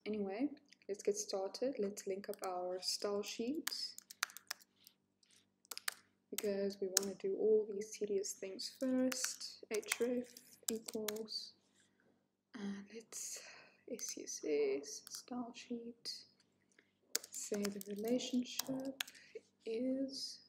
Anyway, let's get started. Let's link up our style sheet, because we want to do all these tedious things first. href equals, and let's SCSS style sheet, say the relationship is